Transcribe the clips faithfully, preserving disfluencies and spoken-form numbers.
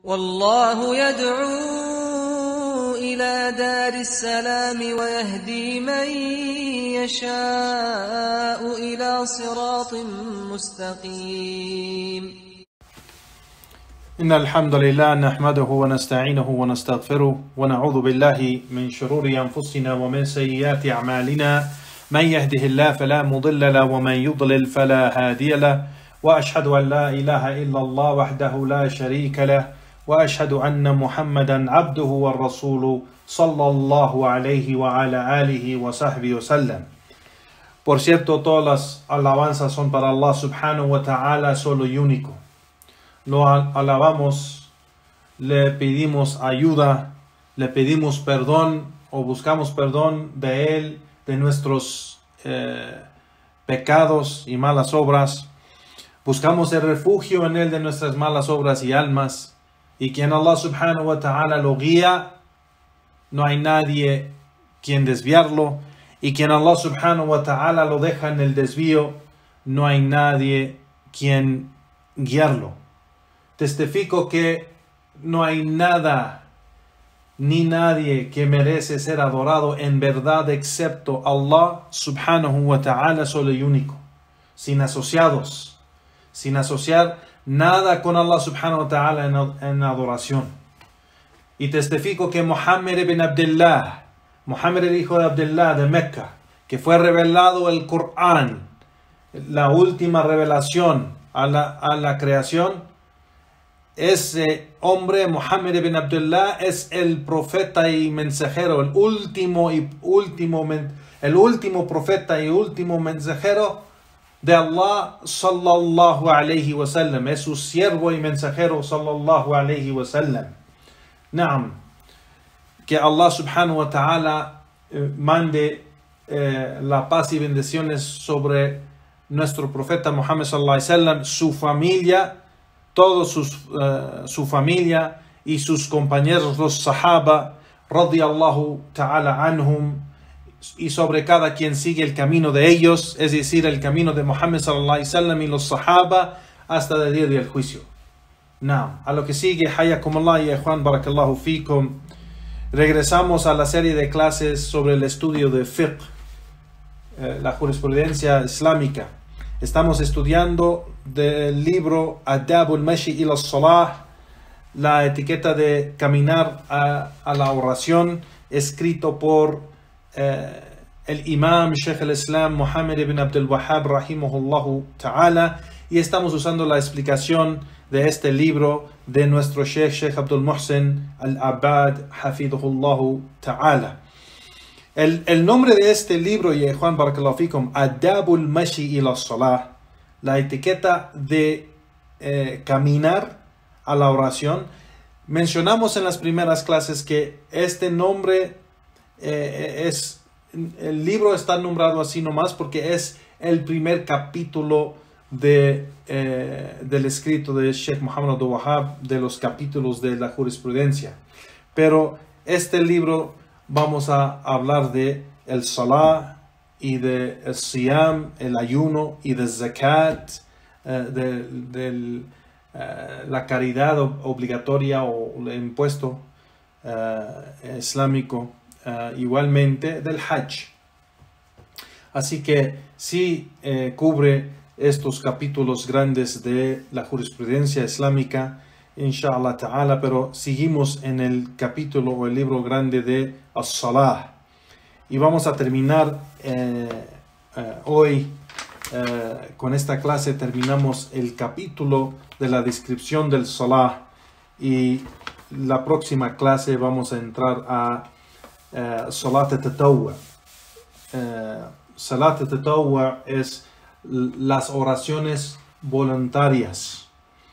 والله يدعو إلى دار السلام ويهدي من يشاء إلى صراط مستقيم. إن الحمد لله نحمده ونستعينه ونستغفره ونعوذ بالله من شرور أنفسنا ومن سيئات أعمالنا من يهده الله فلا مضل له ومن يضلل فلا هادي له وأشهد أن لا إله إلا الله وحده لا شريك له وأشهد أن محمدا عبده والرسول صلى الله عليه وعلى آله وصحبه وسلم. Por cierto, todas las alabanzas son para Allah subhanahu wa ta'ala, solo y único. Lo alabamos, le pedimos ayuda, le pedimos perdón o buscamos perdón de Él, de nuestros eh, pecados y malas obras. Buscamos el refugio en Él de nuestras malas obras y almas. Y quien Allah subhanahu wa ta'ala lo guía, no hay nadie quien desviarlo. Y quien Allah subhanahu wa ta'ala lo deja en el desvío, no hay nadie quien guiarlo. Testifico que no hay nada ni nadie que merece ser adorado en verdad excepto Allah subhanahu wa ta'ala, solo y único, sin asociados, sin asociar nada con Allah subhanahu wa ta'ala en, en adoración. Y testifico que Muhammad ibn Abdullah, Muhammad el hijo de Abdullah de Mecca, que fue revelado el Corán, la última revelación a la, a la creación, ese hombre, Muhammad ibn Abdullah, es el profeta y mensajero, el último y último, el último profeta y último mensajero de Allah sallallahu alayhi wa sallam. Es su siervo y mensajero sallallahu alayhi wa sallam. Naam. Que Allah subhanahu wa ta'ala eh, mande eh, la paz y bendiciones sobre nuestro profeta Muhammad sallallahu alayhi wa sallam, su familia, todos sus, uh, su familia y sus compañeros, los sahaba, radiyallahu ta'ala anhum, y sobre cada quien sigue el camino de ellos, es decir, el camino de Muhammad sallallahu alayhi wa sallam y los sahaba hasta el día del juicio. Now, a lo que sigue, hayakumullah y ikhwan, barakallahu fikum, regresamos a la serie de clases sobre el estudio de fiqh, eh, la jurisprudencia islámica. Estamos estudiando del libro Adabul Mashi ila Salah, la etiqueta de caminar a, a la oración, escrito por eh, el imam Sheikh al-Islam Muhammad ibn Abdul Wahhab rahimahullahu ta'ala, y estamos usando la explicación de este libro de nuestro Sheikh Sheikh Abdul Muhsin al-Abad hafidhullahu ta'ala. El, el nombre de este libro, y Juan barakallahu fikum, Adabul Mashi ila Salah, la etiqueta de eh, caminar a la oración. Mencionamos en las primeras clases que este nombre eh, es, el libro está nombrado así nomás porque es el primer capítulo de, eh, del escrito de Sheikh Muhammad Abdul Wahhab, de los capítulos de la jurisprudencia. Pero este libro vamos a hablar de el salah y de el siyam, el ayuno, y de zakat, eh, de, de eh, la caridad obligatoria o el impuesto eh, islámico, eh, igualmente del hajj. Así que sí eh, cubre estos capítulos grandes de la jurisprudencia islámica, inshallah ta'ala, pero seguimos en el capítulo o el libro grande de As-Salah. Y vamos a terminar eh, eh, hoy, eh, con esta clase terminamos el capítulo de la descripción del Salah, y la próxima clase vamos a entrar a eh, Salat al-Tatawwa. Eh, Salat al-Tatawwa es las oraciones voluntarias,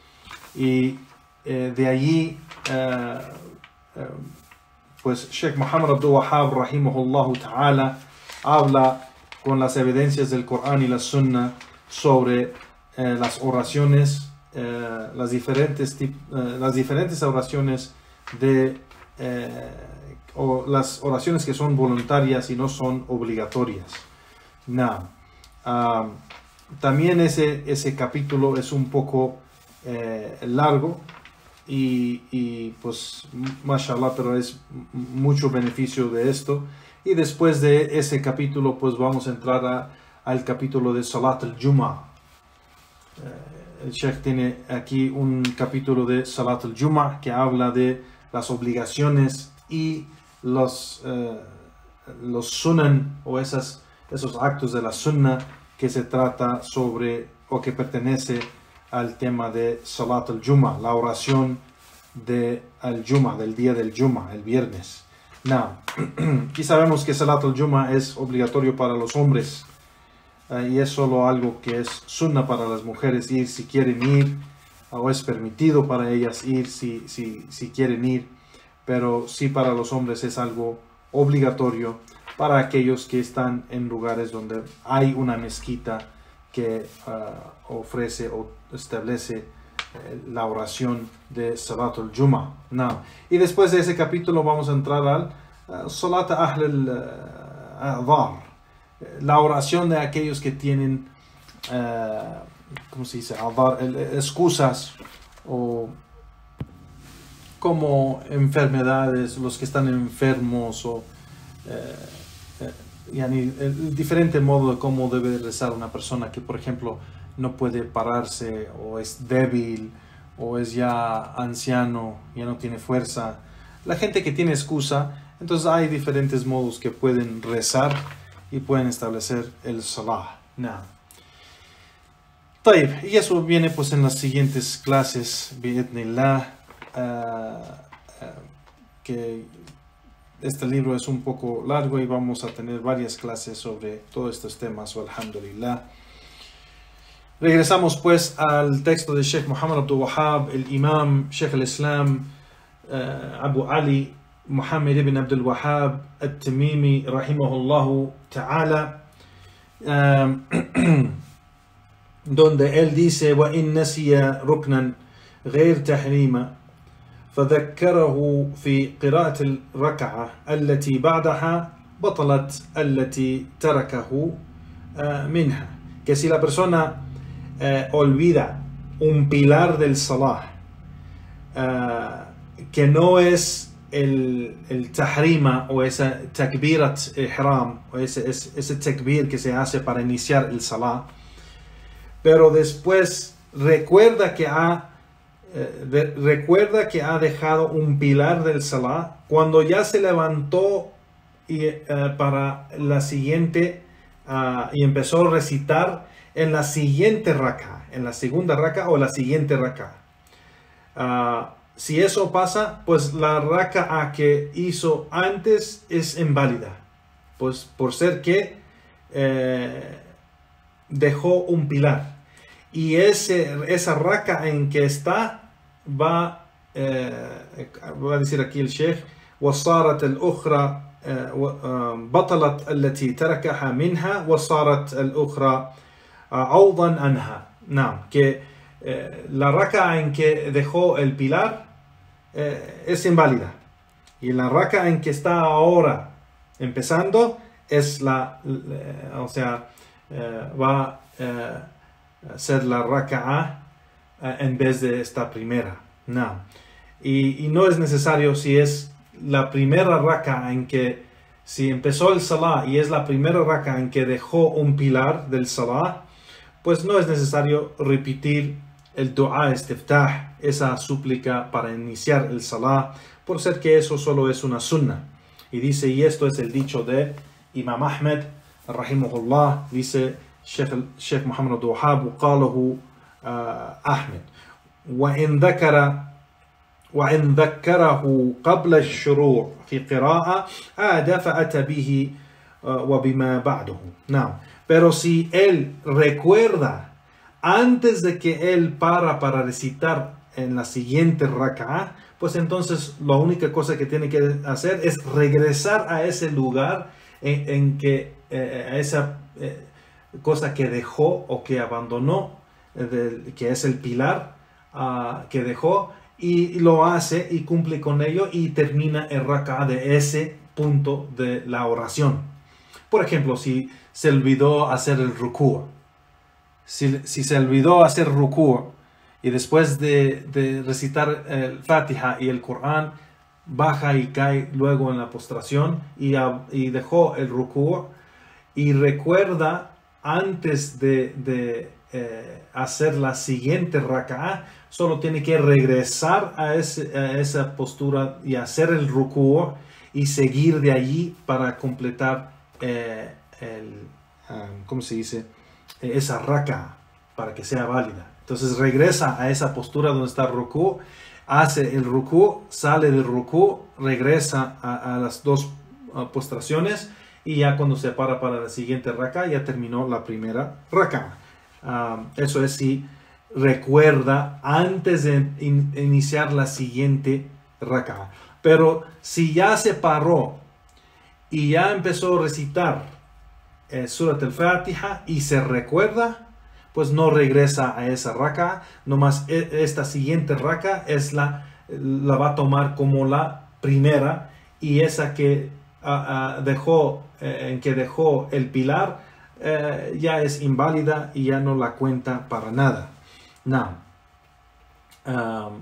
y eh, de allí eh, eh, pues Sheikh Muhammad Abdul Wahhab rahimahullahu ta'ala habla con las evidencias del Corán y la Sunna sobre eh, las oraciones, eh, las, diferentes tip, eh, las diferentes oraciones de eh, o las oraciones que son voluntarias y no son obligatorias. Now, um, también ese, ese capítulo es un poco eh, largo, y, y pues, mashallah, pero es mucho beneficio de esto. Y después de ese capítulo, pues vamos a entrar a, al capítulo de Salat al-Jum'ah. El Sheikh tiene aquí un capítulo de Salat al-Jum'ah que habla de las obligaciones y los, eh, los sunan o esas, esos actos de la sunna que se trata sobre o que pertenece al tema de Salat al-Jum'ah, la oración de al-Jum'ah, del día del Jum'ah, el viernes. Now, y sabemos que Salat al-Jum'ah es obligatorio para los hombres. Uh, y es solo algo que es sunna para las mujeres ir si quieren ir, o es permitido para ellas ir si, si, si quieren ir, pero sí para los hombres es algo obligatorio para aquellos que están en lugares donde hay una mezquita que uh, ofrece o establece uh, la oración de Salat al-Jum'ah. No. Y después de ese capítulo vamos a entrar al uh, Salat Ahl al-Adhar, la oración de aquellos que tienen, uh, ¿cómo se dice? excusas o como enfermedades, los que están enfermos o uh, uh, yani, el diferente modo de cómo debe rezar una persona que, por ejemplo, no puede pararse o es débil o es ya anciano, ya no tiene fuerza. La gente que tiene excusa, entonces hay diferentes modos que pueden rezar y pueden establecer el salah. No. Y eso viene pues en las siguientes clases, bi'idhnillah, uh, uh, que este libro es un poco largo y vamos a tener varias clases sobre todos estos temas, alhamdulillah. Regresamos pues al texto de Sheikh Muhammad Abdul Wahhab, el imam Sheikh al-Islam uh, Abu Ali Muhammad ibn Abdul Wahhab al-Tamimi rahimahullahu ta'ala, um, donde él dice: وَإِن نَسِيَ رُكْنًا غير تحريما فذكره في قراءة الركعة التي بعدها بطلت التي تركه منها. Que si la persona uh, olvida un pilar del salah uh, que no es el, el tahrima o esa takbirat ihram o ese, ese, ese takbir que se hace para iniciar el salah, pero después recuerda que ha eh, de, recuerda que ha dejado un pilar del salah cuando ya se levantó y, eh, para la siguiente uh, y empezó a recitar en la siguiente raka, en la segunda raka o la siguiente raka. Uh, si eso pasa, pues la raka que hizo antes es inválida, pues por ser que eh, dejó un pilar. Y ese, esa raka en que está va, eh, va a decir aquí el Sheikh: وصارت الأخرى بطلت التي تركها منها وصارت الأخرى عوضا عنها. No, que eh, la raka en que dejó el pilar eh, es inválida, y la raka en que está ahora empezando es la, eh, o sea, eh, va eh, ser la raka'a uh, en vez de esta primera. No. Y, y no es necesario si es la primera raka'a en que, si empezó el salah y es la primera raka'a en que dejó un pilar del salah, pues no es necesario repetir el dua istiftah, esa súplica para iniciar el salah, por ser que eso solo es una sunna. Y dice, y esto es el dicho de Imam Ahmed rahimahullah, dice Sheikh, Sheikh Muhammad Abdul Wahhab: وقاله أحمد وإن ذكر وإن ذكره قبل الشروع في قراءة عاد فأتى به وبما بعده. No. Pero si él recuerda antes de que él para para recitar en la siguiente rak'ah, pues entonces la única cosa que tiene que hacer es regresar a ese lugar en, en que eh, a esa eh, cosa que dejó o que abandonó, eh, de, que es el pilar uh, que dejó, y lo hace y cumple con ello y termina el rak'ah de ese punto de la oración. Por ejemplo, si se olvidó hacer el rukú, si, si se olvidó hacer rukú y después de, de recitar el Fatiha y el Corán, baja y cae luego en la postración y, y dejó el rukú y recuerda antes de, de eh, hacer la siguiente raka'ah, solo tiene que regresar a, ese, a esa postura y hacer el rukú y seguir de allí para completar eh, el, um, ¿cómo se dice? esa raka'ah para que sea válida. Entonces regresa a esa postura donde está el rukú, hace el rukú, sale del rukú, regresa a, a las dos uh, postraciones y ya cuando se para para la siguiente raka'ah ya terminó la primera raka'ah. Uh, eso es si recuerda antes de in, iniciar la siguiente raka'ah. Pero si ya se paró y ya empezó a recitar eh, Surat al-Fatiha y se recuerda, pues no regresa a esa raka'ah, nomás esta siguiente raka'ah es la, la va a tomar como la primera, y esa que uh, uh, dejó, eh, en que dejó el pilar, eh, ya es inválida y ya no la cuenta para nada. Now, um,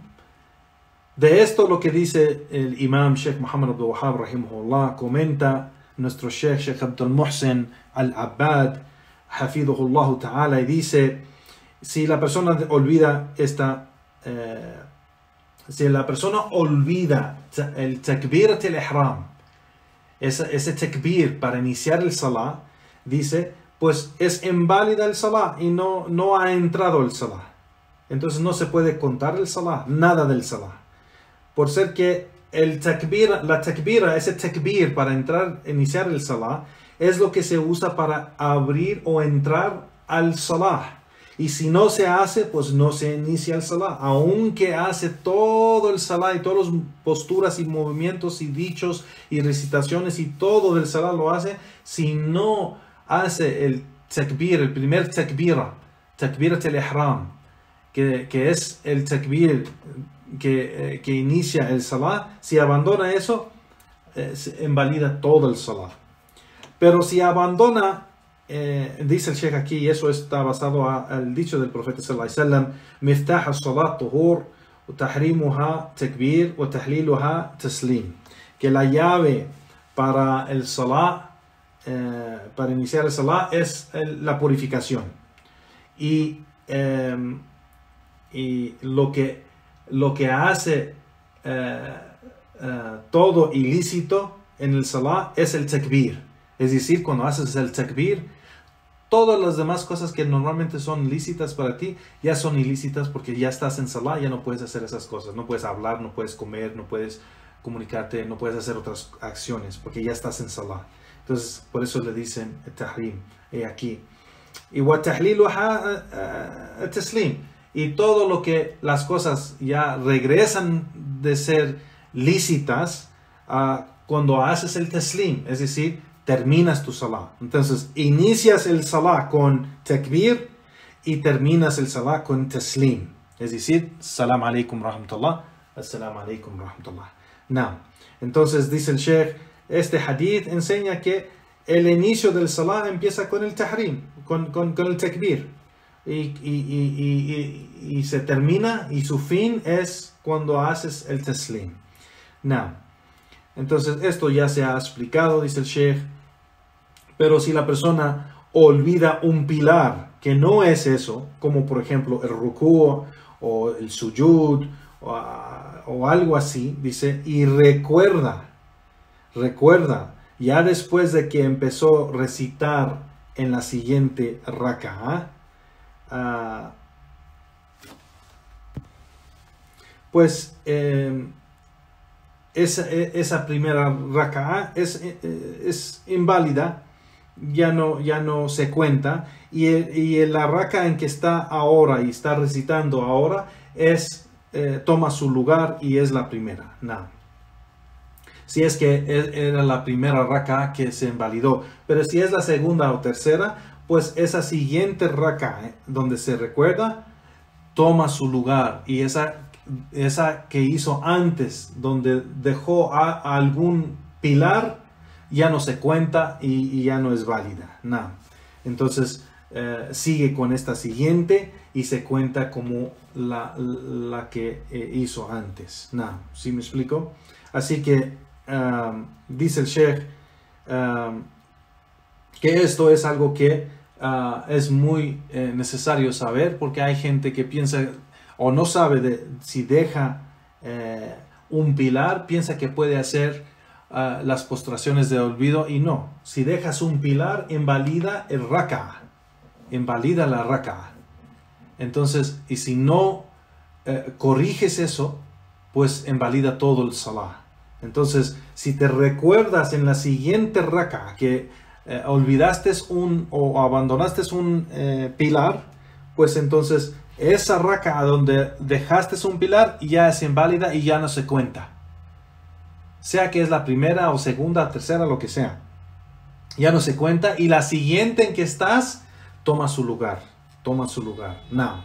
de esto lo que dice el imam Sheikh Muhammad Abdul Wahhab rahimahullah, comenta nuestro Sheikh Sheikh Abdul Muhsin al-Abbad Hafidhullah Ta'ala, y dice, si la persona olvida esta, eh, si la persona olvida el takbirat al-ihram, ese, ese takbir para iniciar el salah, dice, pues es inválida el salah y no, no ha entrado el salah. Entonces no se puede contar el salah, nada del salah. Por ser que el takbir, la takbira, ese takbir para entrar, iniciar el salah, es lo que se usa para abrir o entrar al salah. Y si no se hace, pues no se inicia el salah. Aunque hace todo el salah y todas las posturas y movimientos y dichos y recitaciones y todo del salah lo hace, si no hace el takbir, el primer takbira, takbirat al-ihram, que, que es el takbir que, eh, que inicia el salah, si abandona eso, eh, se invalida todo el salah. Pero si abandona, eh, dice el Sheikh aquí, y eso está basado al dicho del profeta sallallahu alaihi wasallam, miftah as-salat tuhur, wa tahrimuha takbir, wa tahliluha taslim, que la llave para el salah, eh, para iniciar el salah, es el, la purificación. Y, eh, y lo, que, lo que hace eh, eh, todo ilícito en el salah es el takbir. Es decir, cuando haces el takbir, todas las demás cosas que normalmente son lícitas para ti, ya son ilícitas porque ya estás en salah, ya no puedes hacer esas cosas. No puedes hablar, no puedes comer, no puedes comunicarte, no puedes hacer otras acciones porque ya estás en salah. Entonces, por eso le dicen tahrim eh, aquí. Y wa tahliluha taslim. Y todo lo que las cosas ya regresan de ser lícitas uh, cuando haces el taslim, es decir, terminas tu salah. Entonces, inicias el salah con takbir y terminas el salah con taslim. Es decir, salam alaikum rahmatullah, assalamu alaikum rahmatullah. Now, entonces dice el Sheikh, este hadith enseña que el inicio del salah empieza con el tahrim, con, con, con el takbir. Y, y, y, y, y se termina, y su fin es cuando haces el taslim. Now, entonces esto ya se ha explicado, dice el Sheikh. Pero si la persona olvida un pilar que no es eso, como por ejemplo el rukú o el sujud o, o algo así, dice, y recuerda, recuerda, ya después de que empezó a recitar en la siguiente raka'ah, uh, pues eh, esa, esa primera raka'ah es, es inválida, ya no, ya no se cuenta, y, y la raka'ah en que está ahora y está recitando ahora es, eh, toma su lugar y es la primera. No. Si es que era la primera raka'ah que se invalidó, pero si es la segunda o tercera, pues esa siguiente raka'ah donde se recuerda toma su lugar, y esa esa que hizo antes, donde dejó a, a algún pilar, ya no se cuenta y, y ya no es válida. No. Entonces, eh, sigue con esta siguiente y se cuenta como la, la que eh, hizo antes. No, ¿sí me explico? Así que um, dice el Sheikh um, que esto es algo que uh, es muy eh, necesario saber, porque hay gente que piensa o no sabe de, si deja eh, un pilar, piensa que puede hacer uh, las postraciones de olvido, y no. Si dejas un pilar, invalida el raka'a, invalida la raka'a. Entonces, y si no eh, corriges eso, pues invalida todo el salah. Entonces, si te recuerdas en la siguiente raka'a que eh, olvidaste un o abandonaste un eh, pilar, pues entonces esa raka'a donde dejaste un pilar ya es inválida y ya no se cuenta. Sea que es la primera o segunda, tercera, lo que sea. Ya no se cuenta, y la siguiente en que estás toma su lugar. Toma su lugar. No.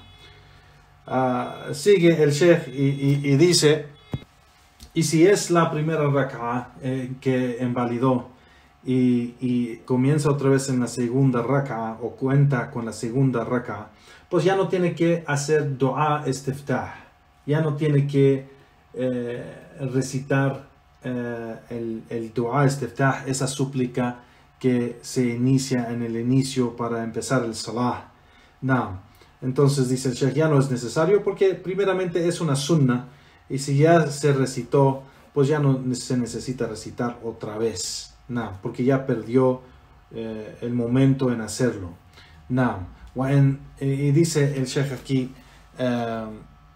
Uh, sigue el Sheikh y, y, y dice, y si es la primera raka'a eh, que invalidó y, y comienza otra vez en la segunda raka'a o cuenta con la segunda raka'a, pues ya no tiene que hacer dua istiftah, ya no tiene que eh, recitar eh, el, el dua istiftah, esa súplica que se inicia en el inicio para empezar el salah. No. Entonces dice el Sheikh, ya no es necesario, porque primeramente es una sunna, y si ya se recitó, pues ya no se necesita recitar otra vez. No, porque ya perdió eh, el momento en hacerlo. No. Y dice el Sheikh aquí, uh,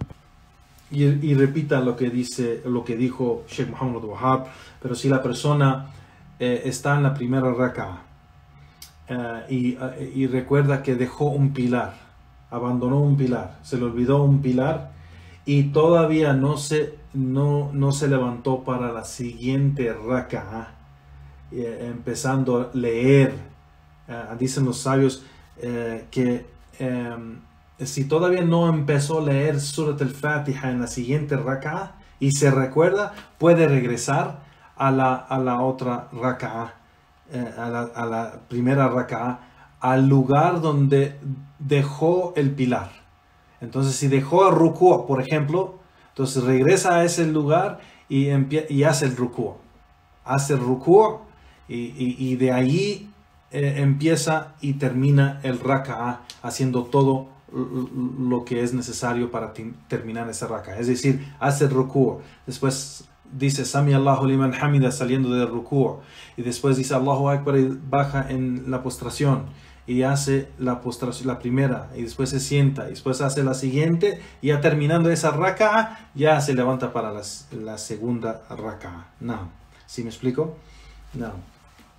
y, y repita lo que dice, lo que dijo Sheikh Muhammad Wahab, pero si la persona eh, está en la primera raka'a uh, y, uh, y recuerda que dejó un pilar, abandonó un pilar, se le olvidó un pilar y todavía no se, no, no se levantó para la siguiente raka'a, eh, empezando a leer, uh, dicen los sabios, Eh, que eh, si todavía no empezó a leer Surat al-Fatiha en la siguiente raka'a y se recuerda, puede regresar a la, a la otra raka'a, eh, a, la, a la primera raka'a, al lugar donde dejó el pilar. Entonces, si dejó el ruku', por ejemplo, entonces regresa a ese lugar y, y hace el ruku'. Hace el ruku' y, y, y de ahí Eh, empieza y termina el raka'a haciendo todo lo que es necesario para terminar esa raka'a. Es decir, hace el ruku', después dice Sami Allahu liman hamida saliendo del ruku', y después dice Allahu Akbar y baja en la postración y hace la postración, la primera, y después se sienta y después hace la siguiente, y ya terminando esa raka'a ya se levanta para la, la segunda raka'a. No. ¿Sí me explico? No.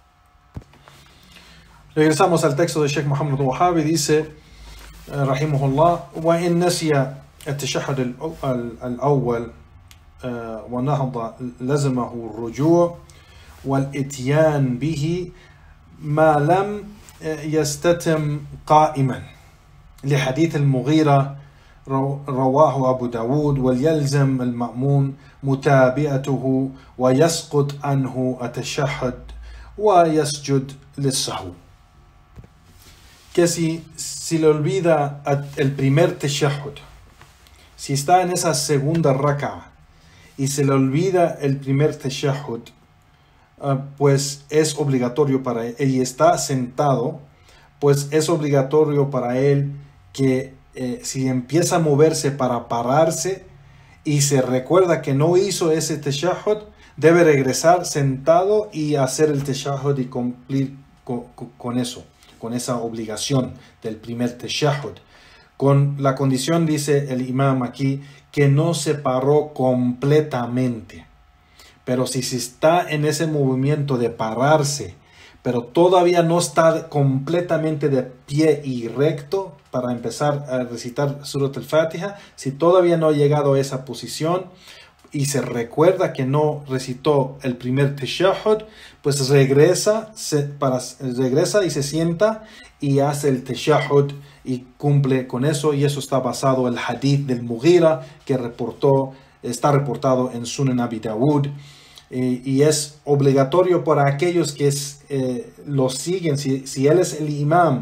Regresamos al texto de Sheikh Muhammad Wahab y dice, rahimahullah, وإن نسي التشهد الأول ونهض لزمه الرجوع والإتيان به ما لم يستتم قائما لحديث المغيرة رواه أبو داود وليلزم المأمون متابعته ويسقط عنه التشهد ويسجد للسهو. Que si, si le olvida el primer tashahhud, si está en esa segunda raka'a y se le olvida el primer tashahhud, uh, pues es obligatorio para él, y está sentado, pues es obligatorio para él que eh, si empieza a moverse para pararse y se recuerda que no hizo ese tashahhud, debe regresar sentado y hacer el tashahhud y cumplir con, con, con eso, con esa obligación del primer tashahhud, con la condición, dice el imam aquí, que no se paró completamente. Pero si se está en ese movimiento de pararse, pero todavía no está completamente de pie y recto para empezar a recitar Surat al-Fatiha, si todavía no ha llegado a esa posición y se recuerda que no recitó el primer tashahhud, pues regresa, se, para, regresa y se sienta y hace el tashahhud y cumple con eso. Y eso está basado en el hadith del Mughira, que reportó, está reportado en Sunan Abi Dawud, eh, y es obligatorio para aquellos que es, eh, lo siguen. Si, si él es el imam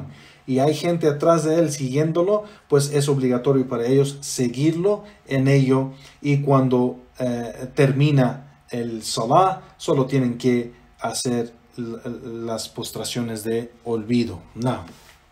y hay gente atrás de él siguiéndolo, pues es obligatorio para ellos seguirlo en ello, y cuando eh, termina el salah, solo tienen que hacer las postraciones de olvido. No.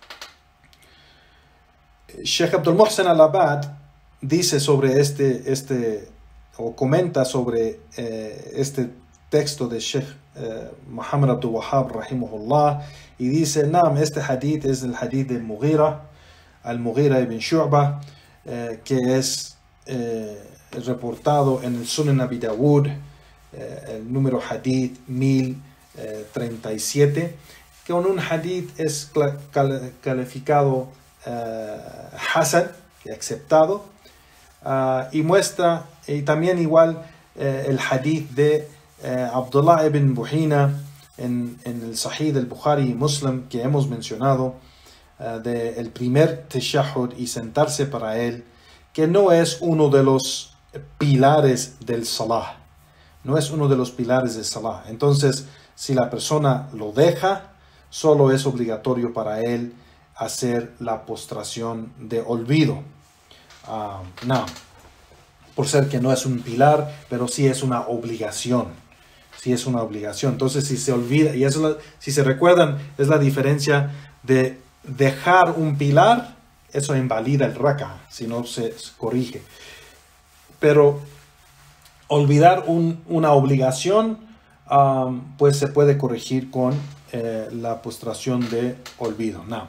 Sheikh Abdul Muhsin Al-Abad dice sobre este, este o comenta sobre eh, este texto de Sheikh eh, Muhammad Abdul Wahhab rahimahullah, y dice, Naam, este hadith es el hadith de Mughira, al-Mughira ibn Shu'bah, eh, que es eh, reportado en el Sunan Abi Dawud, eh, el número hadith mil treinta y siete, que con un hadith es calificado uh, hasan, aceptado, uh, y muestra, y también igual uh, el hadith de uh, Abdullah ibn Buhina en, en el Sahih del Bukhari y Muslim que hemos mencionado, uh, de el primer tashahhud y sentarse para él, que no es uno de los pilares del salah, no es uno de los pilares del salah. Entonces, si la persona lo deja, solo es obligatorio para él hacer la postración de olvido. Uh, no, por ser que no es un pilar, pero sí es una obligación. Sí es una obligación. Entonces, si se olvida, y eso, si se recuerdan, es la diferencia de dejar un pilar, eso invalida el raka, si no se corrige. Pero olvidar un, una obligación, Um, pues se puede corregir con eh, la postración de olvido. No.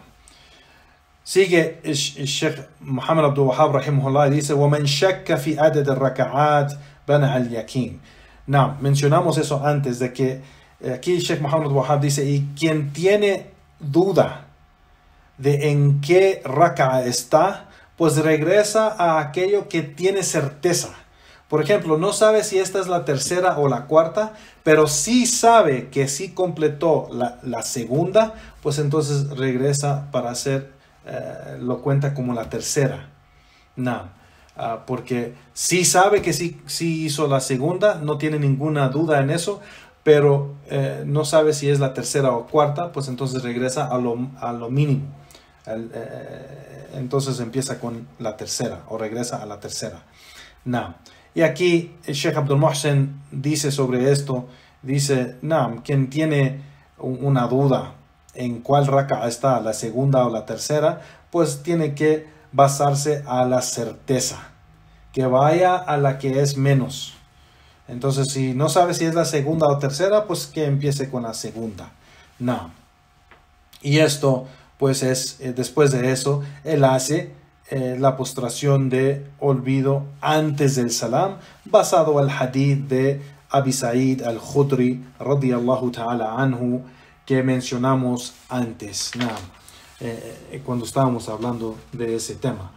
Sigue el Sheikh Muhammad Abdul Wahhab rahimahullah y dice, وَمَنْ شَكَّ فِي عَدَدِ الرَّكَعَاتِ بَنَعَ الْيَقِينِ. No, mencionamos eso antes, de que eh, aquí el Sheikh Muhammad Abdul Wahhab dice, y quien tiene duda de en qué raka'a está, pues regresa a aquello que tiene certeza. Por ejemplo, no sabe si esta es la tercera o la cuarta, pero sí sabe que sí completó la, la segunda, pues entonces regresa para hacer, eh, lo cuenta como la tercera. No, uh, porque sí sabe que sí, sí hizo la segunda, no tiene ninguna duda en eso, pero eh, no sabe si es la tercera o cuarta, pues entonces regresa a lo, a lo mínimo. El, eh, entonces empieza con la tercera o regresa a la tercera. No. Y aquí el Sheikh Abdul Muhsin dice sobre esto, dice, Naam, quien tiene una duda en cuál raka'a está, la segunda o la tercera, pues tiene que basarse a la certeza, que vaya a la que es menos. Entonces, si no sabe si es la segunda o tercera, pues que empiece con la segunda. Naam. Y esto, pues es, eh, después de eso, él hace Eh, la postración de olvido antes del salam, basado al hadith de Abi Sa'id al-Khudri radiyallahu ta'ala anhu, que mencionamos antes, nah, eh, cuando estábamos hablando de ese tema.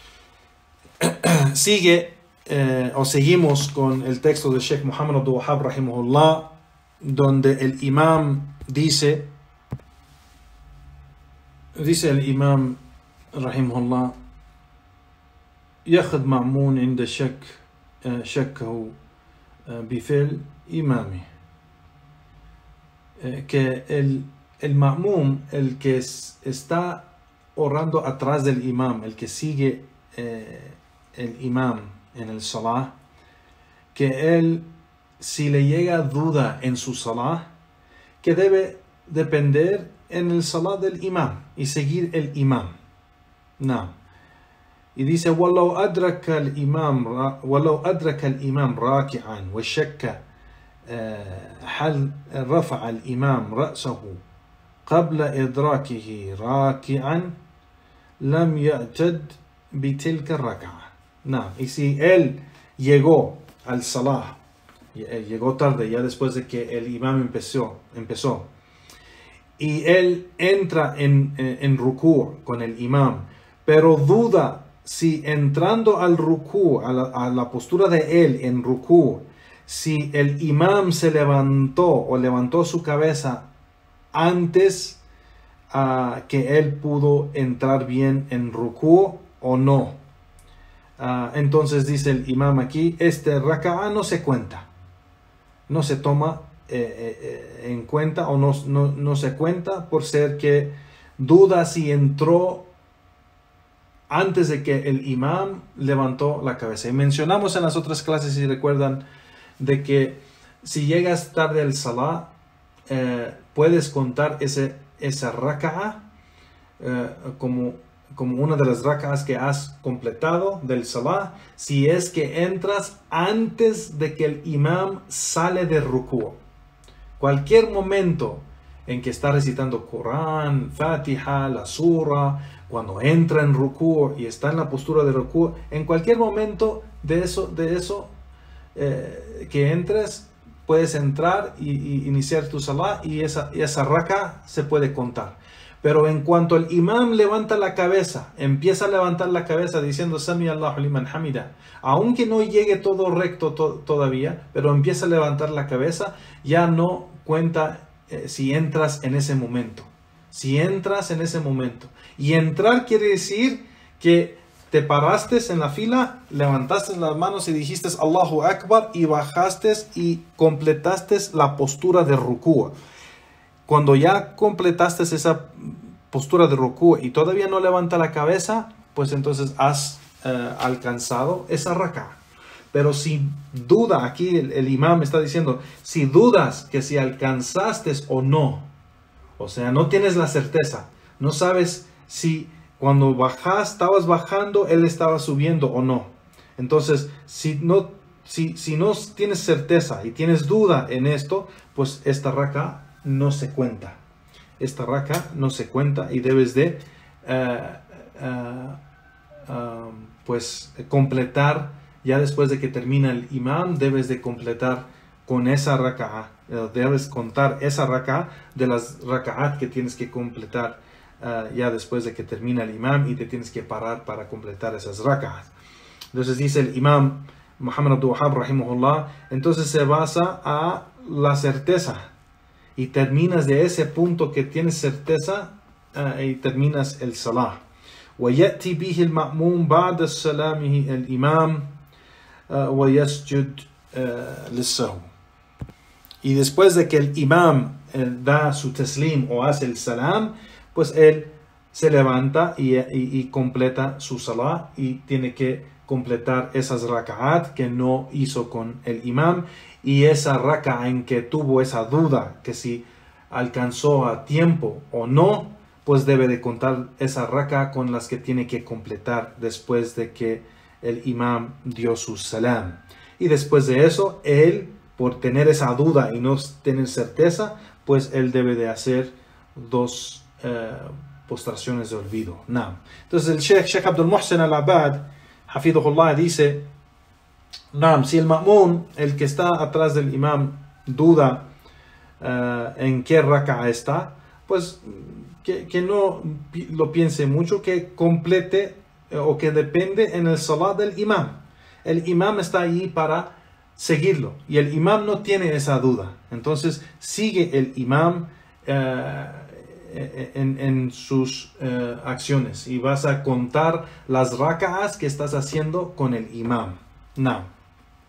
Sigue eh, o seguimos con el texto de Sheikh Muhammad Abdul Wahhab rahimahullah, donde el imam dice dice el imam rahimahullah, يأخذ مأمون عند شك شكه بفعل إمامه, que el, el ma'mum, el que es, está orando atrás del imam, el que sigue eh, el imam en el salah, que él, si le llega duda en su salah, que debe depender en el salah del imam y seguir el imam. No. Y dice, وَلَوْ أَدْرَكَ الْإِمَامِ وَلَوْ أَدْرَكَ الْإِمَامِ رَاكِعًا وَشَكَّ هل رفع الإمام رأسه قبل إدراكه راكعا لم يعتد بتلك الركعة. No. Y si él llegó al salah, llegó tarde, ya después de que el imam empezó, empezó y él entra en, en ruku con el imam, pero duda si entrando al ruku, a la, a la postura de él en ruku, si el imam se levantó o levantó su cabeza antes uh, que él pudo entrar bien en ruku o no. Uh, entonces dice el imam aquí, este raka'a no se cuenta, no se toma eh, eh, en cuenta o no, no, no se cuenta por ser que duda si entró antes de que el imam levantó la cabeza. Y mencionamos en las otras clases, si recuerdan, de que si llegas tarde al salah, eh, puedes contar ese, esa raka'a eh, como, como una de las raka'as que has completado del salah, si es que entras antes de que el imam sale de rukú. Cualquier momento en que está recitando Corán, Fatiha, la surah, cuando entra en rukú y está en la postura de rukú, en cualquier momento de eso, de eso eh, que entres, puedes entrar y, y iniciar tu salah y esa, y esa raka se puede contar. Pero en cuanto el imam levanta la cabeza, empieza a levantar la cabeza diciendo Sami Allahu liman hamida, aunque no llegue todo recto to todavía, pero empieza a levantar la cabeza, ya no cuenta eh, si entras en ese momento. Si entras en ese momento. Y entrar quiere decir que te paraste en la fila, levantaste las manos y dijiste Allahu Akbar y bajaste y completaste la postura de rukú. Cuando ya completaste esa postura de rukú y todavía no levanta la cabeza, pues entonces has eh, alcanzado esa raka. Pero si duda, aquí el, el imam está diciendo, si dudas que si alcanzaste o no, o sea, no tienes la certeza, no sabes si cuando bajas, estabas bajando, él estaba subiendo o no. Entonces, si no, si, si no tienes certeza y tienes duda en esto, pues esta raka no se cuenta. Esta raka no se cuenta y debes de uh, uh, uh, pues completar, ya después de que termina el imam, debes de completar con esa raka, uh, debes contar esa raka de las rakaat que tienes que completar uh, ya después de que termina el imam y te tienes que parar para completar esas rakaat. Entonces dice el imam Muhammad Abdul Wahhab rahimahullah, entonces se basa a la certeza. Y terminas de ese punto que tienes certeza uh, y terminas el salah. ويأتي به المأموم بعد سلامه الإمام ويسجد للسهو. Y después de que el imam eh, da su taslim o hace el salam, pues él se levanta y, y, y completa su salah y tiene que completar esas raka'at que no hizo con el imam. Y esa raka en que tuvo esa duda que si alcanzó a tiempo o no, pues debe de contar esa raka con las que tiene que completar después de que el imam dio su salam. Y después de eso, él, por tener esa duda y no tener certeza, pues él debe de hacer dos eh, postraciones de olvido. No. Entonces el Sheikh, Sheikh Abdul Muhsin al-Abad, Hafidhullah, dice, Naam, si el ma'mun, el que está atrás del imam, duda uh, en qué raka'a está, pues que, que no lo piense mucho, que complete eh, o que depende en el salat del imam. El imam está ahí para seguirlo y el imam no tiene esa duda. Entonces sigue el imam uh, en, en sus uh, acciones y vas a contar las raka'as que estás haciendo con el imam. No.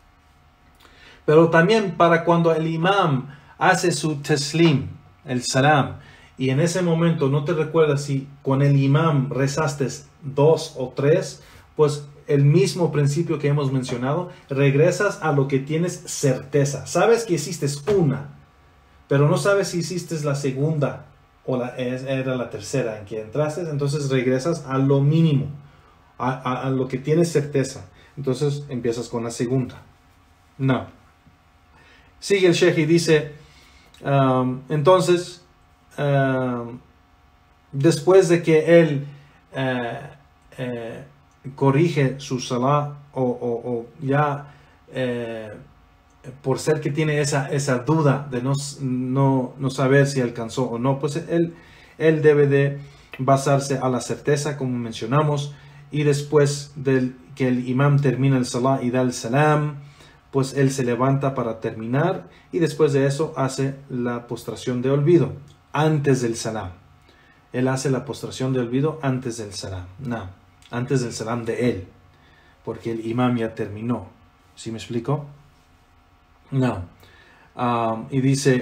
Pero también para cuando el imam hace su taslim, el salam, y en ese momento no te recuerdas si con el imam rezaste dos o tres, pues el mismo principio que hemos mencionado, regresas a lo que tienes certeza. Sabes que hiciste una, pero no sabes si hiciste la segunda o la, era la tercera en que entraste, entonces regresas a lo mínimo, a, a, a lo que tienes certeza. Entonces empiezas con la segunda. No. Sigue el Sheikh y dice, um, entonces, um, después de que él uh, uh, corrige su salah o, o, o ya uh, por ser que tiene esa, esa duda de no, no, no saber si alcanzó o no, pues él, él debe de basarse a la certeza, como mencionamos, y después de que el imam termina el salah y da el salam, pues él se levanta para terminar y después de eso hace la postración de olvido antes del salam. Él hace la postración de olvido antes del salam. No, antes del salam de él, porque el imam ya terminó. ¿Sí me explico? No. Um, y dice,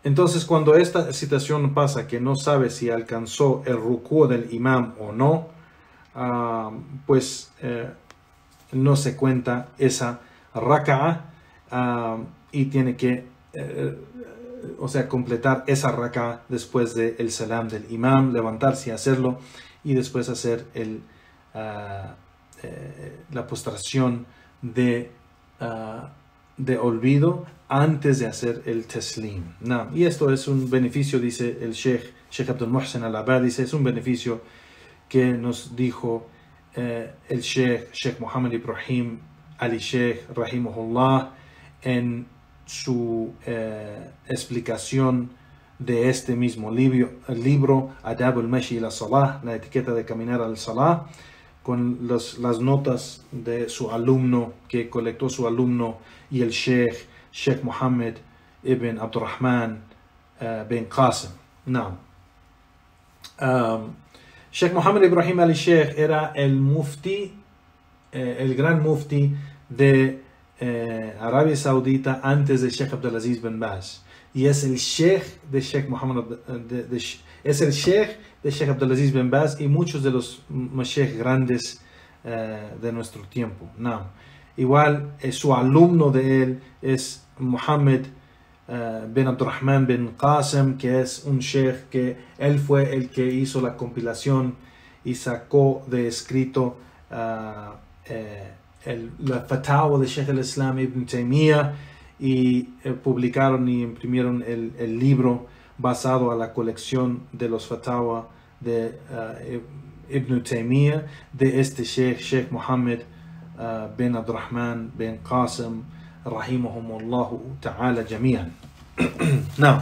entonces cuando esta situación pasa, que no sabe si alcanzó el rukú del imam o no, uh, pues eh, no se cuenta esa raka'a uh, y tiene que, eh, o sea, completar esa raka'a después del salam del imam, levantarse y hacerlo, y después hacer el, uh, eh, la postración de, uh, de olvido antes de hacer el taslim. No. Y esto es un beneficio, dice el Sheikh, Sheikh Abdul Muhsin Al-Abbad, dice, es un beneficio que nos dijo eh, el Sheikh, Sheikh Muhammad Ibrahim Ali Sheikh, rahimahullah, en su eh, explicación de este mismo libro, el libro Adab al-Mashi ila Salah, la etiqueta de caminar al Salah, con los, las notas de su alumno, que colectó su alumno y el Sheikh, Sheikh Muhammad ibn Abdurrahman uh, bin Qasim. No. Um, Sheikh Muhammad Ibrahim Ali Sheikh era el mufti, eh, el gran mufti de eh, Arabia Saudita antes de Sheikh Abdulaziz bin Baz. Y es el Sheikh de Sheikh Muhammad, de, de, es el Sheikh de Sheikh Abdulaziz bin Baz y muchos de los Sheikh grandes eh, de nuestro tiempo. No. Igual, eh, su alumno de él es Muhammad uh, bin Abdurrahman bin Qasim, que es un sheikh que él fue el que hizo la compilación y sacó de escrito uh, eh, el, la fatawa de Sheikh al-Islam Ibn Taymiyyah, y eh, publicaron y imprimieron el, el libro basado a la colección de los fatawa de uh, Ibn Taymiyyah, de este sheikh, Sheikh Muhammad uh, bin Abdurrahman bin Qasim, rahimahumullahu ta'ala jami'an. Now,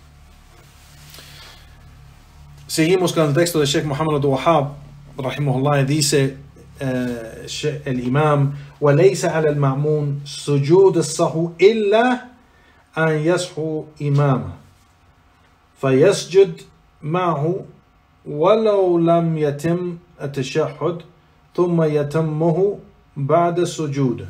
seguimos con el texto de Sheikh Muhammad Abdul Wahhab, rahimahullah, dice uh, el imam: وَلَيْسَ عَلَى الْمَعْمُونِ سُجُودُ السَّهْوِ إِلَّا أَنْ يَصْحُوا إِمَامًا فَيَسْجُدْ مَعَهُ وَلَوْ لَمْ يَتِمْ التَّشَهُّدُ ثُمَّ يَتَمُّهُ بَعْدَ السُّجُودِ.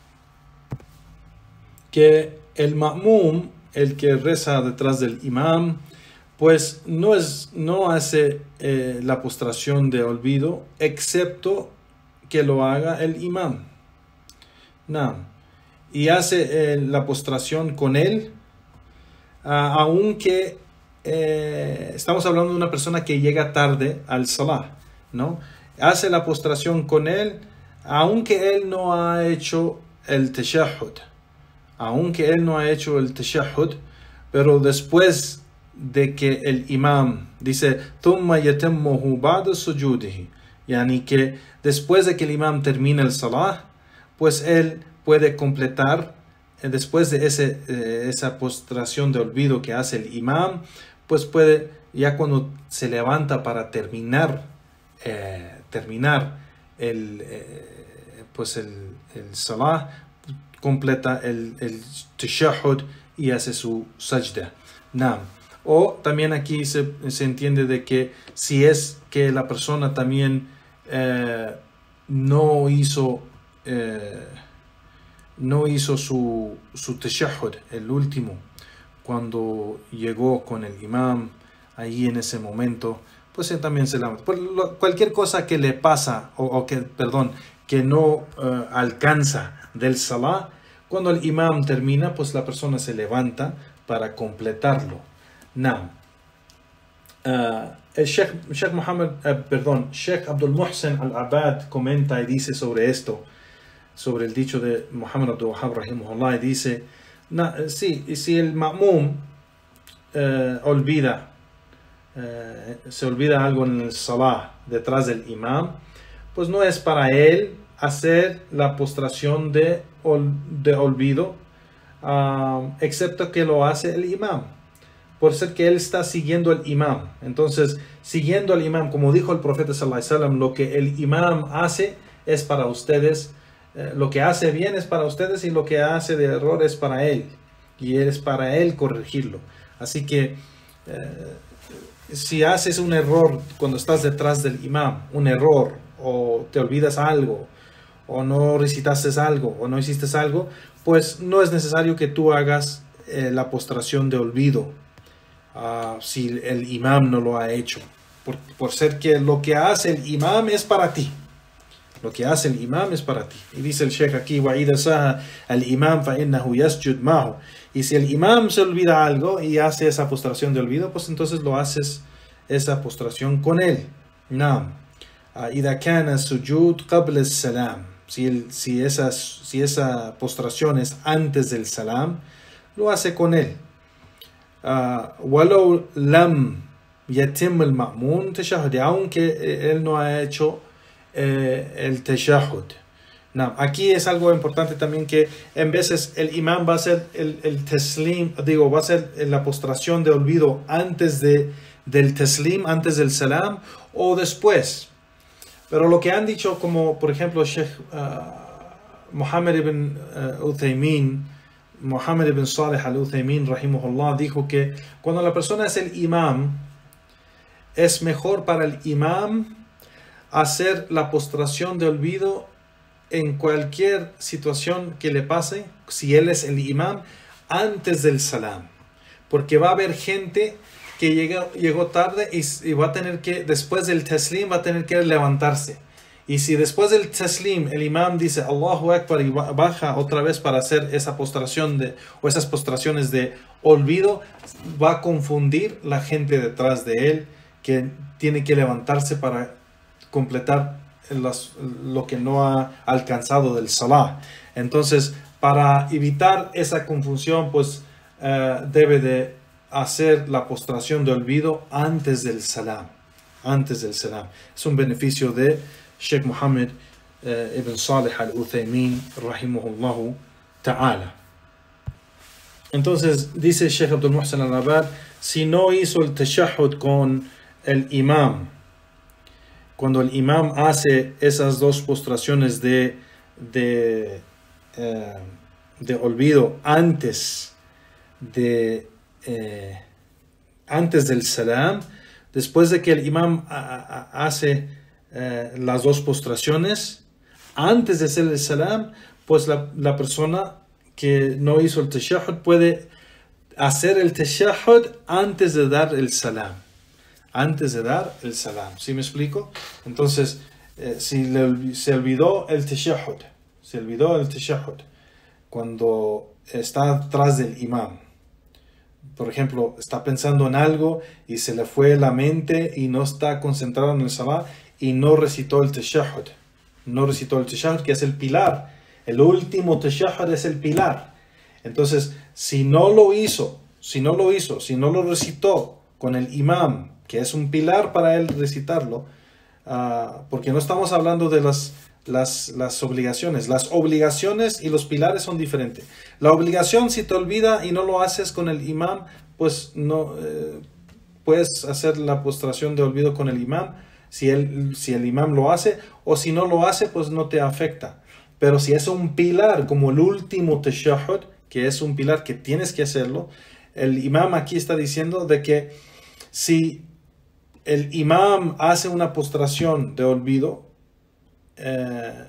Que el ma'mum, el que reza detrás del imam, pues no, es, no hace eh, la postración de olvido, excepto que lo haga el imam. No. Y hace eh, la postración con él, uh, aunque eh, estamos hablando de una persona que llega tarde al salah, ¿no? Hace la postración con él, aunque él no ha hecho el tashahhud. Aunque él no ha hecho el tashahhud, pero después de que el imam dice ثُمَّ يَتَمُّهُ بَعْدَ سُجُودِهِ, yani que después de que el imam termina el salah, pues él puede completar, eh, después de ese, eh, esa postración de olvido que hace el imam, pues puede, ya cuando se levanta para terminar, eh, terminar el, eh, pues el, el salah, completa el, el tashahhud y hace su sajda. Naam. O también aquí se, se entiende de que si es que la persona también eh, no hizo eh, no hizo su, su tashahhud, el último, cuando llegó con el imam ahí en ese momento, pues él también se levanta. Cualquier cosa que le pasa o, o que, perdón, que no uh, alcanza del salah, cuando el imam termina, pues la persona se levanta para completarlo. Now, uh, el Sheikh, Sheikh Muhammad, uh, perdón, Sheikh Abdul Muhsin Al-Abbad comenta y dice sobre esto, sobre el dicho de Muhammad Abdul Wahhab rahimahullah, y dice, na, sí, si el ma'mum uh, olvida, uh, se olvida algo en el salah detrás del imam, pues no es para él hacer la postración de, ol, de olvido, uh, excepto que lo hace el imam, por ser que él está siguiendo al imam. Entonces, siguiendo al imam, como dijo el profeta sallallahu alaihi wasallam, lo que el imam hace es para ustedes, eh, lo que hace bien es para ustedes y lo que hace de error es para él, y es para él corregirlo. Así que eh, si haces un error cuando estás detrás del imam, un error, o te olvidas algo, o no recitaste algo, o no hiciste algo, pues no es necesario que tú hagas eh, la postración de olvido. uh, si el imam no lo ha hecho. Por, por ser que lo que hace el imam es para ti. Lo que hace el imam es para ti. Y dice el sheikh aquí, وَإِذَا سَهَى الْإِمَامْ فَإِنَّهُ يَسْجُدْ مَعَهُ. Y si el imam se olvida algo y hace esa postración de olvido, pues entonces lo haces esa postración con él. No. إِذَا كَانَ السُّجُودْ قَبْلَ السَّلَامِ. Si, el, si, esa, si esa postración es antes del salam, lo hace con él. وَلَوْ لَمْ يَتِمْ الْمَأْمُونَ تَشَهُدِ. Aunque él no ha hecho eh, el tashahhud. No, aquí es algo importante también, que en veces el imam va a hacer el, el taslim, digo, va a hacer la postración de olvido antes de, del taslim, antes del salam o después. Pero lo que han dicho, como por ejemplo Sheikh uh, Muhammad ibn uh, Uthaymin, Muhammad ibn Salih al-Uthaymin, rahimahullah, dijo que cuando la persona es el imam, es mejor para el imam hacer la postración de olvido en cualquier situación que le pase, si él es el imam, antes del salam. Porque va a haber gente que llegó, llegó tarde y, y va a tener que, después del taslim, va a tener que levantarse. Y si después del taslim el imam dice Allahu Akbar y baja otra vez para hacer esa postración de, o esas postraciones de olvido, va a confundir la gente detrás de él, que tiene que levantarse para completar Las, lo que no ha alcanzado del salah. Entonces, para evitar esa confusión, pues uh, debe de hacer la postración de olvido antes del salam. Antes del salam. Es un beneficio de Sheikh Muhammad uh, ibn Salih al-Uthaymin, rahimahullahu ta'ala. Entonces, dice Sheikh Abdul Muhsin al-Abbad, si no hizo el tashahhud con el imam, cuando el imam hace esas dos postraciones de, de, eh, de olvido antes, de, eh, antes del salam, después de que el imam a, a, hace eh, las dos postraciones, antes de hacer el salam, pues la, la persona que no hizo el tashahhud puede hacer el tashahhud antes de dar el salam. Antes de dar el salam. ¿Sí me explico? Entonces, eh, si le, se olvidó el tashahhud, se olvidó el tashahhud cuando está atrás del imam. Por ejemplo, está pensando en algo y se le fue la mente y no está concentrado en el salah y no recitó el tashahhud. No recitó el tashahhud, que es el pilar. El último tashahhud es el pilar. Entonces, si no lo hizo, si no lo hizo, si no lo recitó con el imam, que es un pilar para él recitarlo, uh, porque no estamos hablando de las, las, las obligaciones. Las obligaciones y los pilares son diferentes. La obligación, si te olvida y no lo haces con el imam, pues no eh, puedes hacer la postración de olvido con el imam, si, él, si el imam lo hace, o si no lo hace, pues no te afecta. Pero si es un pilar, como el último tashahhud, que es un pilar que tienes que hacerlo, el imam aquí está diciendo de que si el imam hace una postración de olvido eh,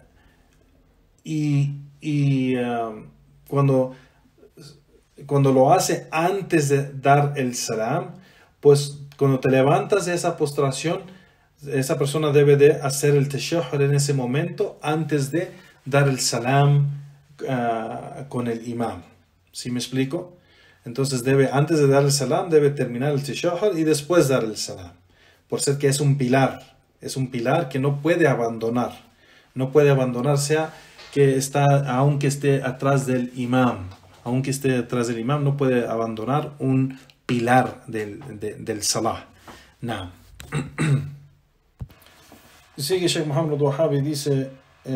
y, y uh, cuando, cuando lo hace antes de dar el salam, pues cuando te levantas de esa postración, esa persona debe de hacer el tashahhud en ese momento antes de dar el salam uh, con el imam. ¿Sí me explico? Entonces debe, antes de dar el salam, debe terminar el tashahhud y después dar el salam. Por ser que es un pilar, es un pilar que no puede abandonar, no puede abandonar, sea que está, aunque esté atrás del imam, aunque esté atrás del imam, no puede abandonar un pilar del, de, del salah. No. Sigue Sheikh Muhammad al-Wahhabi, dice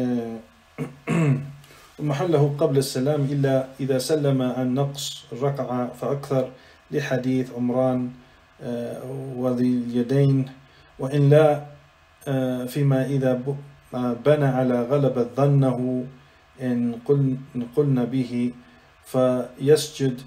محله قبل السلام إلا إذا سلم عن نقص ركعة فأكثر لحديث عمران وذي اليدين وإن لا فيما إذا بنى على غلبة ظنه إن قلنا به فيسجد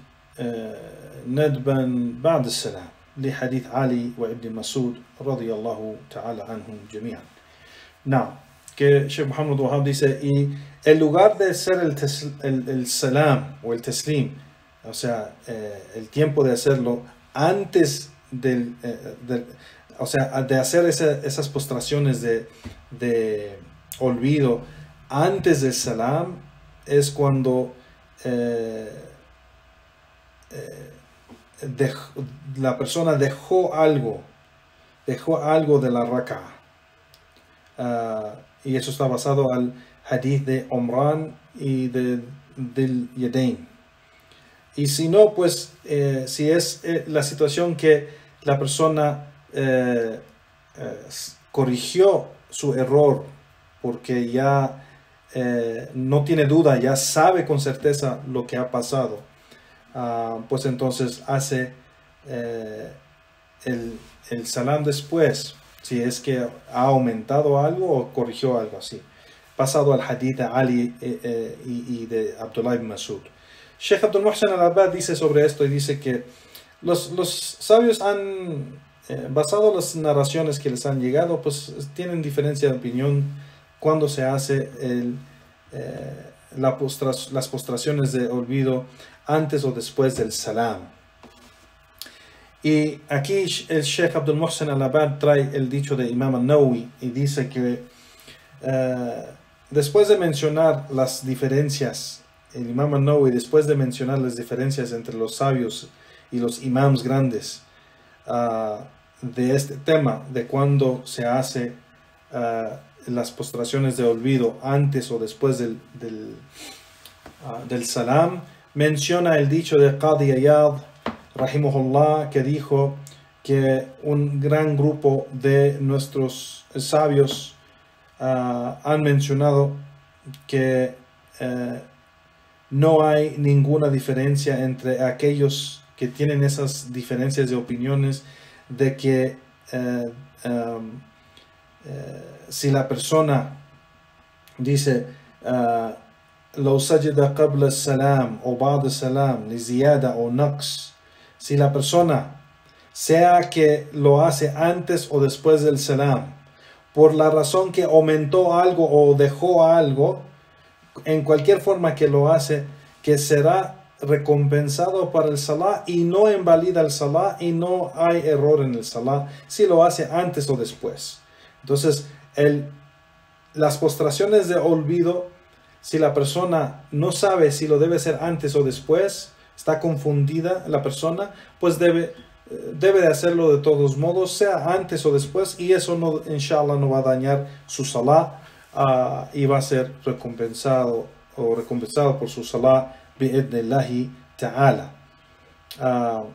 ندبا بعد السلام لحديث علي وابن مسعود رضي الله تعالى عنهم جميعا. Now, que Sheikh Muhammad al-Wahhab dice, y en lugar de hacer el, el, el salam o el taslim, o sea, eh, el tiempo de hacerlo antes del, eh, del o sea, de hacer esa, esas postraciones de, de olvido antes del salam, es cuando eh, eh, dej, la persona dejó algo, dejó algo de la raka. Uh, y eso está basado al hadith de Omran y de, del Yadain. Y si no, pues eh, si es eh, la situación que la persona eh, eh, corrigió su error porque ya eh, no tiene duda, ya sabe con certeza lo que ha pasado, uh, pues entonces hace eh, el, el salam después, si es que ha aumentado algo o corrigió algo así. Pasado al hadith de Ali eh, eh, y, y de Abdullah ibn Masud. Sheikh Abdul Muhsin al-Abbad dice sobre esto y dice que los, los sabios han eh, basado las narraciones que les han llegado, pues tienen diferencia de opinión cuando se hace el, eh, la postras, las postraciones de olvido antes o después del salam. Y aquí el Sheikh Abdul Muhsin al-Abbad trae el dicho de Imam al-Nawawi y dice que eh, después de mencionar las diferencias, el Imam al-Nawawi, después de mencionar las diferencias entre los sabios y los imams grandes uh, de este tema, de cuando se hace uh, las postraciones de olvido antes o después del, del, uh, del salam, menciona el dicho de Qadi Iyad, rahimahullah, que dijo que un gran grupo de nuestros sabios uh, han mencionado que uh, no hay ninguna diferencia entre aquellos que tienen esas diferencias de opiniones de que eh, um, eh, si la persona dice lo sajada qabla salam o ba'da salam li ziyada o naqs, si la persona sea que lo hace antes o después del salam por la razón que aumentó algo o dejó algo, en cualquier forma que lo hace, que será recompensado para el salah y no invalida el salah y no hay error en el salah si lo hace antes o después. Entonces, el, las postraciones de olvido, si la persona no sabe si lo debe hacer antes o después, está confundida la persona, pues debe, debe de hacerlo de todos modos, sea antes o después, y eso no, inshallah, no va a dañar su salah. Uh, y va a ser recompensado o recompensado por su salah bi'idnillahi ta'ala. Uh,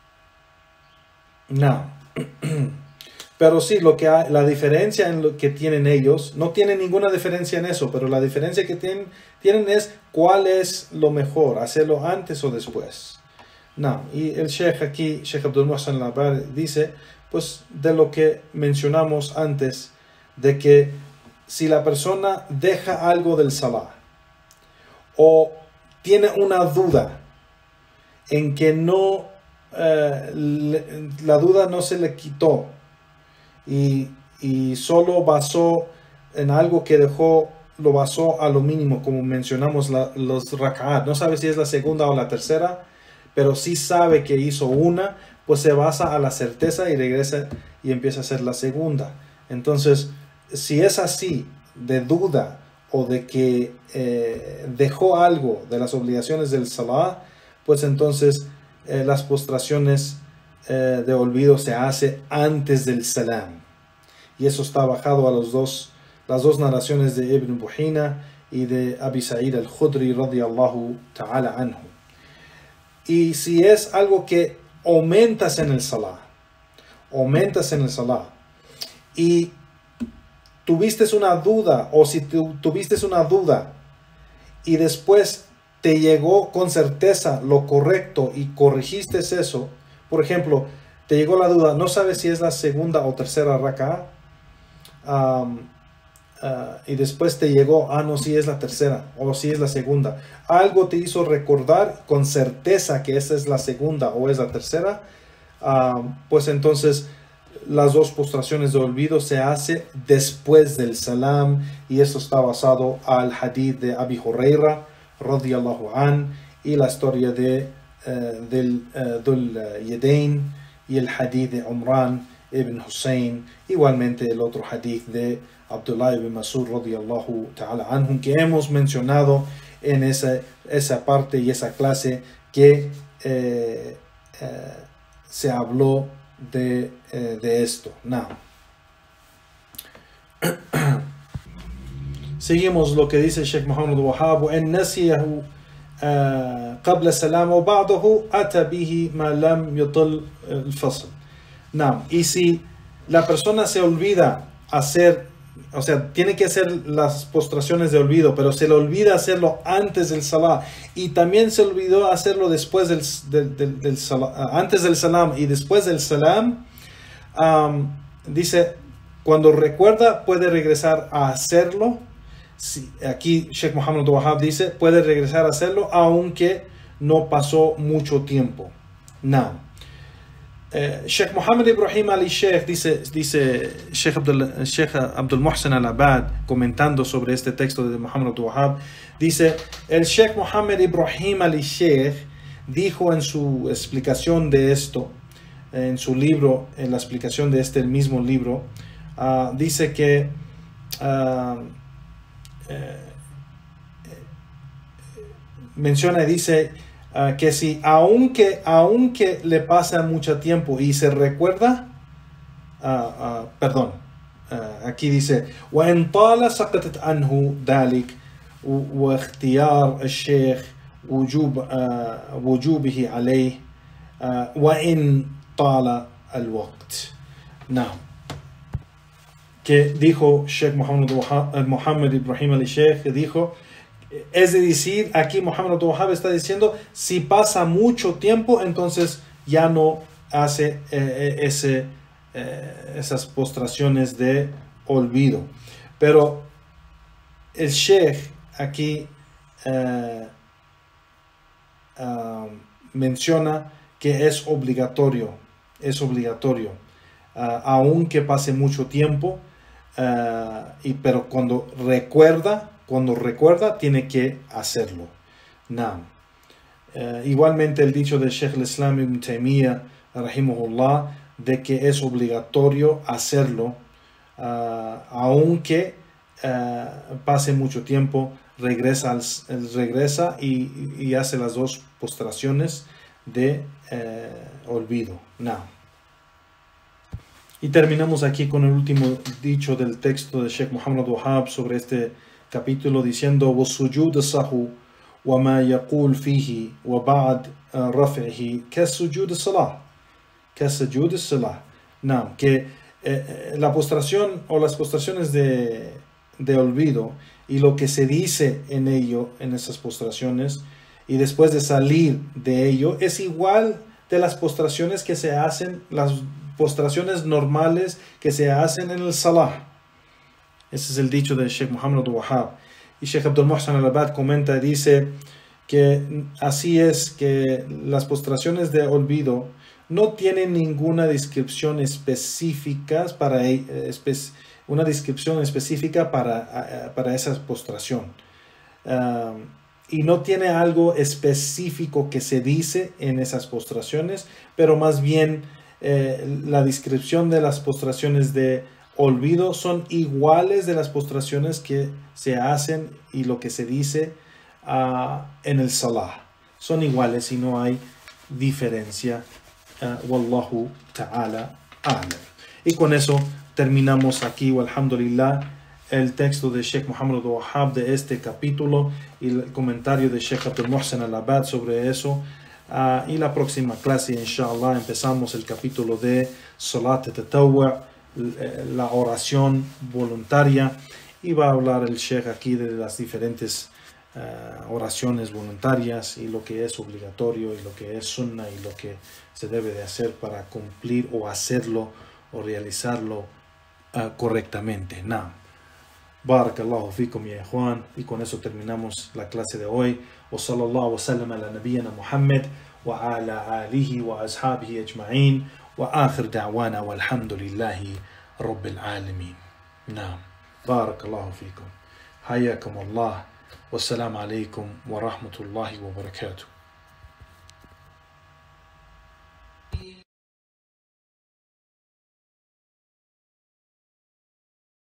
no. Pero sí, lo que hay, la diferencia en lo que tienen ellos, no tienen ninguna diferencia en eso, pero la diferencia que tienen, tienen es cuál es lo mejor, hacerlo antes o después. No. Y el Sheikh aquí, Sheikh Abdul Muhsin al-Abbad, dice, pues de lo que mencionamos antes, de que si la persona deja algo del salah o tiene una duda en que no, eh, le, la duda no se le quitó y, y solo basó en algo que dejó, lo basó a lo mínimo, como mencionamos la, los rak'at, no sabe si es la segunda o la tercera, pero sí sabe que hizo una, pues se basa a la certeza y regresa y empieza a hacer la segunda. Entonces, si es así, de duda o de que eh, dejó algo de las obligaciones del salah, pues entonces eh, las postraciones eh, de olvido se hace antes del salam. Y eso está bajado a los dos, las dos narraciones de Ibn Buhina y de Abi Sa'id al-Khudri radiyallahu ta'ala anhu. Y si es algo que aumentas en el salah, aumentas en el salah, y tuviste una duda, o si tu, tuviste una duda y después te llegó con certeza lo correcto y corregiste eso, por ejemplo, te llegó la duda, no sabes si es la segunda o tercera rak'a, um, uh, y después te llegó, ah no, si es la tercera o si es la segunda, algo te hizo recordar con certeza que esa es la segunda o es la tercera, um, pues entonces las dos postraciones de olvido se hace después del salam, y eso está basado al hadith de Abi Huraira radiyallahu an y la historia de uh, del uh, Dhul Yadayn y el hadith de Umran ibn Hussein, igualmente el otro hadith de Abdullah ibn Mas'ud radiyallahu ta'ala anhum, que hemos mencionado en esa, esa parte y esa clase que eh, eh, se habló de, eh, de esto. Now. Seguimos lo que dice Sheikh Muhammad Wahhab: وَإِنْ نَسِيَهُ قبل السلام وبعده أتى به ما لم يطل الفصل. Now, y si la persona se olvida hacer, o sea, tiene que hacer las postraciones de olvido, pero se le olvida hacerlo antes del salam, y también se olvidó hacerlo después del, del, del, del salam, antes del salam y después del salam, um, dice, cuando recuerda puede regresar a hacerlo. Sí, aquí Sheikh Muhammad Wahhab dice, puede regresar a hacerlo aunque no pasó mucho tiempo. Now, eh, Sheikh Muhammad Ibrahim Ali Sheikh dice, dice Sheikh Abdul, Sheikh Abdul Muhsin Al-Abad, comentando sobre este texto de Muhammad Wahhab, dice, el Sheikh Muhammad Ibrahim Ali Sheikh dijo en su explicación de esto, en su libro, en la explicación de este mismo libro, uh, dice que uh, Eh, menciona y dice uh, que si aunque, aunque le pasa mucho tiempo y se recuerda, uh, uh, perdón, uh, aquí dice وَإِنْ طَالَ سَقَطَتْ عَنْهُ ذَلِكَ وَاخْتِيَارَ الشيخ وجوب uh, وجوبه عليه uh, وَإِنْ طَالَ الوقت. Now, que dijo Sheikh Muhammad, Muhammad Ibrahim Ali Sheikh, que dijo, es decir, aquí Muhammad Wahhab está diciendo, si pasa mucho tiempo, entonces ya no hace eh, ese, eh, esas postraciones de olvido. Pero el Sheikh aquí eh, uh, menciona que es obligatorio, es obligatorio, uh, aunque pase mucho tiempo. Uh, y, pero cuando recuerda, cuando recuerda, tiene que hacerlo. Now, uh, igualmente el dicho de Sheikh al-Islam ibn Taymiyyah, rahimahullah, de que es obligatorio hacerlo, uh, aunque uh, pase mucho tiempo, regresa, al, regresa y, y hace las dos postraciones de uh, olvido. Now. Y terminamos aquí con el último dicho del texto de Sheikh Muhammad Wahhab sobre este capítulo, diciendo وَالسُّجُودُ الصَّحُ وَمَا يَقُولُ فِيهِ وَبَعْدْ رَفْعِهِ كَالسُّجُودِ الصَّلَاةِ كَالسُّجُودِ الصَّلَاةِ. No, que eh, la postración o las postraciones de, de olvido y lo que se dice en ello, en esas postraciones, y después de salir de ello, es igual de las postraciones que se hacen, las postraciones normales que se hacen en el salah. Ese es el dicho de Sheikh Muhammad Wahhab. Y Sheikh Abdul Muhsin Al-Abad comenta, dice que así es que las postraciones de olvido no tienen ninguna descripción específica para una descripción específica para, para esa postración. Uh, y no tiene algo específico que se dice en esas postraciones, pero más bien Eh, la descripción de las postraciones de olvido son iguales de las postraciones que se hacen y lo que se dice uh, en el salah. Son iguales y no hay diferencia. Uh, Wallahu ta'ala a'lam. Y con eso terminamos aquí, walhamdulillah, el texto de Sheikh Muhammad Wahhab de este capítulo y el comentario de Sheikh Abdul Muhsin Al-Abad sobre eso. Uh, y la próxima clase, inshallah, empezamos el capítulo de Salat Tatawwu', la oración voluntaria, y va a hablar el Sheikh aquí de las diferentes uh, oraciones voluntarias y lo que es obligatorio y lo que es sunna y lo que se debe de hacer para cumplir o hacerlo o realizarlo uh, correctamente. Naam. Barakallahu fikum ya ikhwan, y con eso terminamos la clase de hoy. Wa sallallahu wa sallam ala nabiyyina Muhammad wa ala alihi wa ashabihi ajma'in wa akhir da'wana walhamdulillahi rabbil alamin. Naam. Barakallahu fikum. Hayakum Allah. Wassalamu alaikum wa rahmatullahi wa barakatuh.